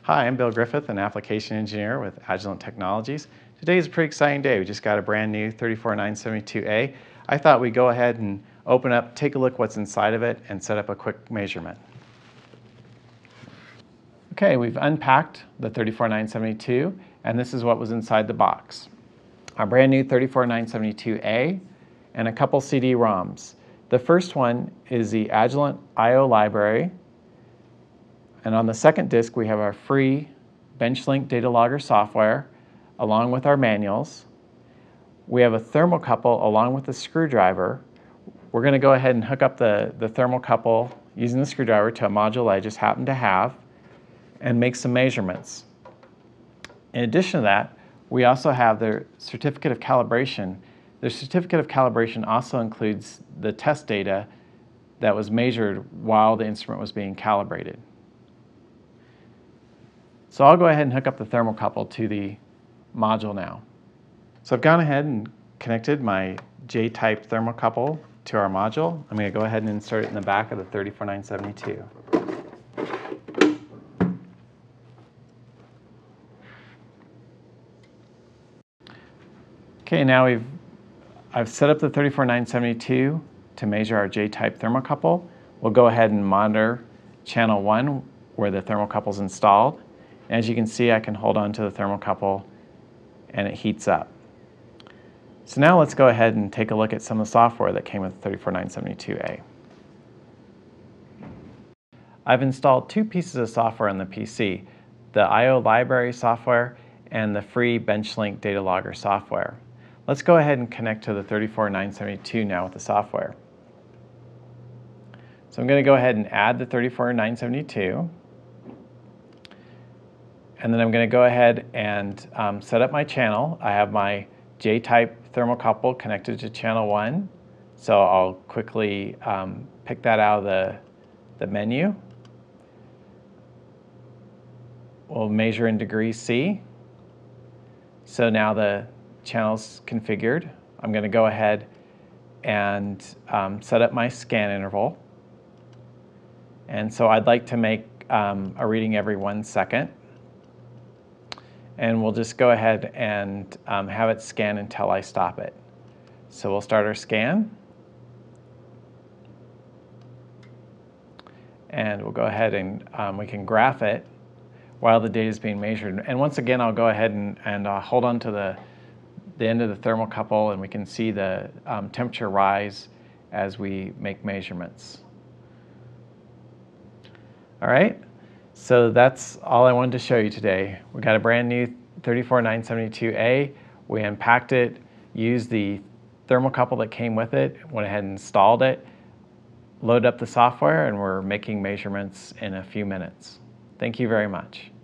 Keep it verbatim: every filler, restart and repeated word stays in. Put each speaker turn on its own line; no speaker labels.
Hi, I'm Bill Griffith, an application engineer with Agilent Technologies. Today is a pretty exciting day. We just got a brand new thirty-four nine seventy-two A. I thought we'd go ahead and open up, take a look what's inside of it, and set up a quick measurement. Okay, we've unpacked the thirty-four nine seventy-two, and this is what was inside the box. Our brand new thirty-four nine seventy-two A and a couple C D ROMs. The first one is the Agilent I O Library, and on the second disk we have our free BenchLink Data Logger software along with our manuals. We have a thermocouple along with the screwdriver. We're going to go ahead and hook up the, the thermocouple using the screwdriver to a module I just happen to have and make some measurements. In addition to that, we also have the certificate of calibration. The certificate of calibration also includes the test data that was measured while the instrument was being calibrated. So I'll go ahead and hook up the thermocouple to the module now. So I've gone ahead and connected my J-type thermocouple to our module. I'm going to go ahead and insert it in the back of the thirty-four nine seventy-two. Okay, now we've I've set up the thirty-four nine seventy-two to measure our J-type thermocouple. We'll go ahead and monitor channel one where the thermocouple is installed. As you can see, I can hold on to the thermocouple and it heats up. So now let's go ahead and take a look at some of the software that came with the thirty-four nine seventy-two A. I've installed two pieces of software on the P C, the I O Library software and the free BenchLink Data Logger software. Let's go ahead and connect to the thirty-four nine seventy-two now with the software. So I'm going to go ahead and add the thirty-four nine seventy-two. And then I'm going to go ahead and um, set up my channel. I have my J-type thermocouple connected to channel one. So I'll quickly um, pick that out of the, the menu. We'll measure in degrees C. So now the channel's configured. I'm going to go ahead and um, set up my scan interval. And so I'd like to make um, a reading every one second. And we'll just go ahead and um, have it scan until I stop it. So we'll start our scan. And we'll go ahead and um, we can graph it while the data is being measured. And once again, I'll go ahead and, and uh, hold on to the, the end of the thermocouple, and we can see the um, temperature rise as we make measurements. All right. So that's all I wanted to show you today. We got a brand new thirty-four nine seventy-two A. We unpacked it, used the thermocouple that came with it, went ahead and installed it, loaded up the software, and we're making measurements in a few minutes. Thank you very much.